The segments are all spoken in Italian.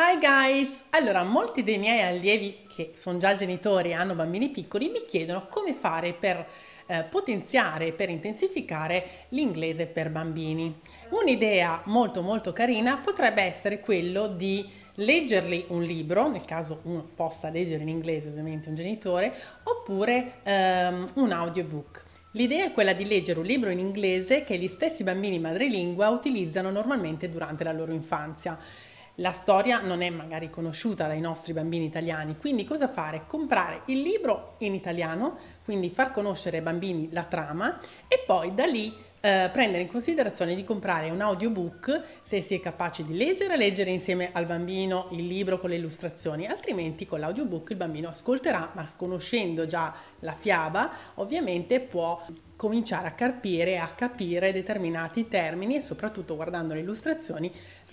Hi guys! Allora, molti dei miei allievi che sono già genitori e hanno bambini piccoli mi chiedono come fare per potenziare, per intensificare l'inglese per bambini. Un'idea molto carina potrebbe essere quello di leggerli un libro, nel caso uno possa leggere in inglese ovviamente un genitore, oppure un audiobook. L'idea è quella di leggere un libro in inglese che gli stessi bambini madrelingua utilizzano normalmente durante la loro infanzia. La storia non è magari conosciuta dai nostri bambini italiani, quindi cosa fare? Comprare il libro in italiano, quindi far conoscere ai bambini la trama e poi da lì prendere in considerazione di comprare un audiobook se si è capaci di leggere insieme al bambino il libro con le illustrazioni, altrimenti con l'audiobook il bambino ascolterà, ma conoscendo già la fiaba ovviamente può cominciare a carpire e a capire determinati termini e soprattutto guardando le illustrazioni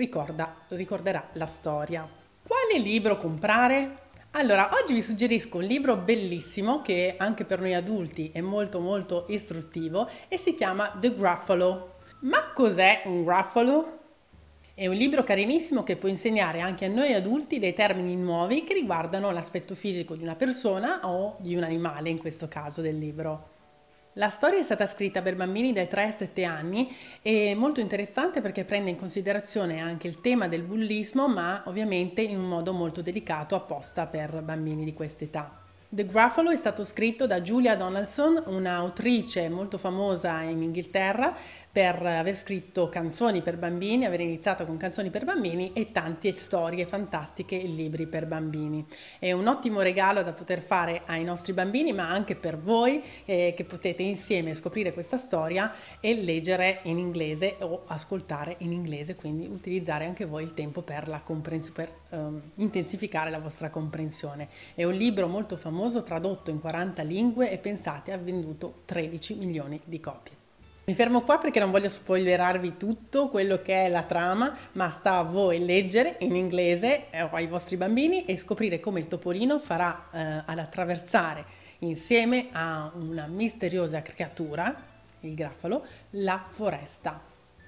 ricorderà la storia. Quale libro comprare? Allora, oggi vi suggerisco un libro bellissimo che anche per noi adulti è molto istruttivo e si chiama The Gruffalo. Ma cos'è un Gruffalo? È un libro carinissimo che può insegnare anche a noi adulti dei termini nuovi che riguardano l'aspetto fisico di una persona o di un animale, in questo caso del libro. La storia è stata scritta per bambini dai 3 ai 7 anni e molto interessante perché prende in considerazione anche il tema del bullismo, ma ovviamente in un modo molto delicato apposta per bambini di questa età. The Gruffalo è stato scritto da Julia Donaldson, un'autrice molto famosa in Inghilterra per aver scritto canzoni per bambini, aver iniziato con canzoni per bambini e tante storie fantastiche e libri per bambini. È un ottimo regalo da poter fare ai nostri bambini, ma anche per voi che potete insieme scoprire questa storia e leggere in inglese o ascoltare in inglese, quindi utilizzare anche voi il tempo per la per intensificare la vostra comprensione. È un libro molto famoso, tradotto in 40 lingue e pensate ha venduto 13 milioni di copie. Mi fermo qua perché non voglio spoilerarvi tutto quello che è la trama, ma sta a voi leggere in inglese ai vostri bambini e scoprire come il topolino farà ad attraversare insieme a una misteriosa creatura, il Graffalo, la foresta.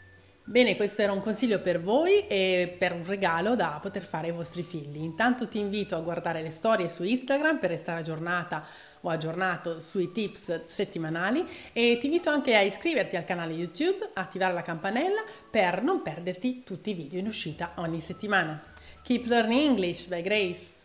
Bene, questo era un consiglio per voi e per un regalo da poter fare ai vostri figli. Intanto ti invito a guardare le storie su Instagram per restare aggiornata o aggiornato sui tips settimanali e ti invito anche a iscriverti al canale YouTube, attivare la campanella per non perderti tutti i video in uscita ogni settimana. Keep learning English by Grace!